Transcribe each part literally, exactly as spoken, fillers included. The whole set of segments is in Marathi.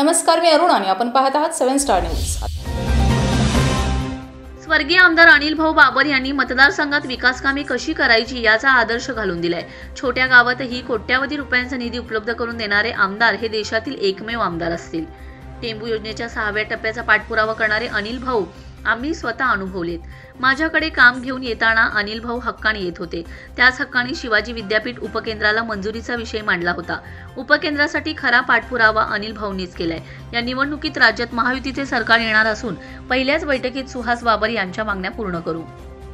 नमस्कार, मी अरुण आणि आपण पाहत आहात सेवन स्टार न्यूज। स्वर्गीय आमदार अनिल भाऊ बाबर यांनी मतदारसंघात विकास कामे कशी करायची याचा आदर्श घालून दिलाय। छोट्या गावातही कोट्यावधी रुपयांचा निधी उपलब्ध करून देणारे आमदार हे देशातील एकमेव आमदार असतील। टेंबू योजनेच्या सहाव्या टप्प्याचा पाठपुरावा करणारे अनिल भाऊ आम्ही स्वतः अनुभवलेत। माझ्याकडे काम घेऊन येताना अनिल भाऊ हक्काने येत होते। त्याच हक्काने शिवाजी विद्यापीठ उपकेंद्राला मंजुरीचा विषय मांडला होता। उपकेंद्रासाठी खरा पाठपुरावा अनिल भाऊंनीच केलाय। या निवडणुकीत राज्यात महायुतीचे सरकार येणार असून पहिल्याच बैठकीत सुहास बाबर यांच्या मागण्या पूर्ण करू।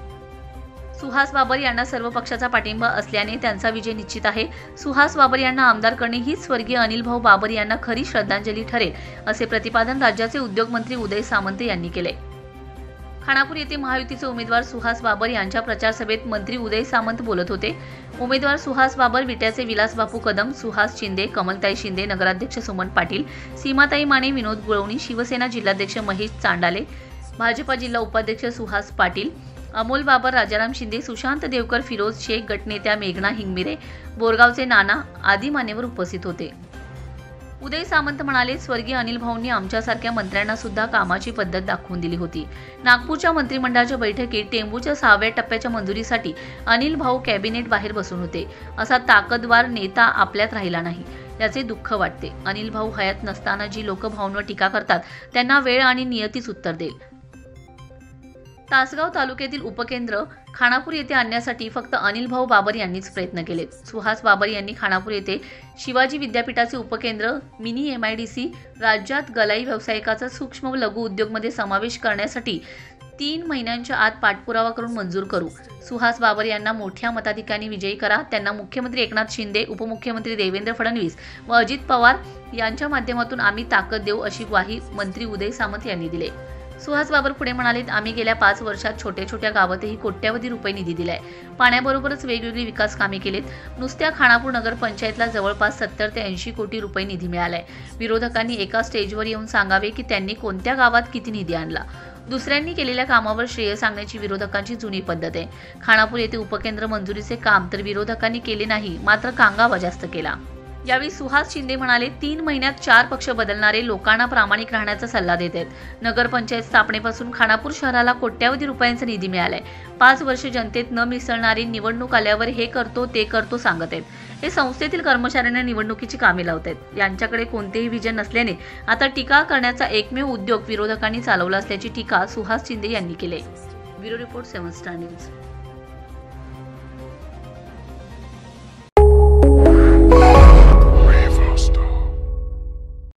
सुहास बाबर यांना सर्व पक्षाचा पाठिंबा असल्याने त्यांचा विजय निश्चित आहे। सुहास बाबर यांना आमदार करणे ही स्वर्गीय अनिल भाऊ बाबर यांना खरी श्रद्धांजली ठरेल, असे प्रतिपादन राज्याचे उद्योगमंत्री उदय सामंत यांनी केले। खानापूर येथे महायुतीचे उमेदवार सुहास बाबर यांच्या प्रचार सभेत मंत्री उदय सामंत बोलत होते। उमेदवार सुहास बाबर, विट्याचे विलास बापू कदम, सुहास शिंदे, कमलताई शिंदे, नगराध्यक्ष सुमन पाटील, सीमाताई माने, विनोद गुळवणी, शिवसेना जिल्हाध्यक्ष महेश चांडाले, भाजपा जिल्हा उपाध्यक्ष सुहास पाटील, अमोल बाबर, राजाराम शिंदे, सुशांत देवकर, फिरोज शेख, गटनेत्या मेघना हिंगमिरे, बोरगावचे नाना आदी मान्यवर उपस्थित होते। उदय सामंत म्हणाले, स्वर्गीय अनिल भाऊंनी आमच्यासारख्या मंत्र्यांना सुद्धा कामाची पद्धत दाखवून दिली होती। नागपूरच्या मंत्रिमंडळाच्या बैठकीत टेंबूच्या सहाव्या टप्प्याच्या मंजुरीसाठी अनिल भाऊ कॅबिनेट बाहेर बसून होते। असा ताकदवार नेता आपल्यात राहिला नाही, याचे दुःख वाटते। अनिल भाऊ हयात नसताना जी लोक भाऊंवर टीका करतात त्यांना वेळ आणि नियतीच उत्तर देईल। तासगाव तालुक्यातील उपकेंद्र खानापूर येथे आणण्यासाठी फक्त अनिल भाऊ बाबर यांनीच प्रयत्न केले। सुहास बाबर यांनी खानापूर येथे शिवाजी विद्यापीठाचे उपकेंद्र, मिनी एमआयडीसी, राज्यात गलाई व्यावसायिकाचा सूक्ष्म व लघु उद्योगमध्ये समावेश करण्यासाठी तीन महिन्यांच्या आत पाठपुरावा करून मंजूर करू। सुहास बाबर यांना मोठ्या मताधिक्याने विजयी करा। त्यांना मुख्यमंत्री एकनाथ शिंदे, उपमुख्यमंत्री देवेंद्र फडणवीस व अजित पवार यांच्या माध्यमातून आम्ही ताकद देऊ, अशी ग्वाही मंत्री उदय सामंत यांनी दिली। सुहास बाबर पुढे म्हणाले, आम्ही गेल्या पाच वर्षात छोट्या छोट्या गावातही कोट्यावधी रुपये निधी दिलाय। पाण्याबरोबरच वेगवेगळी विकास कामे केलीत। नुसत्या खानापूर नगर पंचायतला जवळपास सत्तर ते ऐंशी कोटी रुपये निधी मिळालाय। विरोधकांनी एका स्टेजवर येऊन सांगावे की त्यांनी कोणत्या गावात किती निधी आणला। दुसऱ्यांनी केलेल्या कामावर श्रेय सांगण्याची विरोधकांची जुनी पद्धत आहे। खानापूर येथे उपकेंद्र मंजुरीचे काम तर विरोधकांनी केले नाही, मात्र कांगावा जास्त केला। यावेळी सुहास शिंदे म्हणाले, तीन महिन्यात चार पक्ष बदलणारे लोकांना प्रामाणिक राहण्याचा सल्ला देत आहेत। नगरपंचायत स्थापनेपासून खानापूर शहराला कोट्यावधी रुपयांचा निधी मिळालाय। पाच वर्ष जनतेत न मिसळणारे निवडणूक आल्यावर हे करतो ते करतो सांगत आहेत। हे संस्थेतील कर्मचाऱ्यांना निवडणुकीची कामे लावत आहेत। यांच्याकडे कोणतेही विजन नसल्याने आता टीका करण्याचा एकमेव उद्योग विरोधकांनी चालवला असल्याची टीका सुहास शिंदे यांनी केली। Bureau report, seven star news.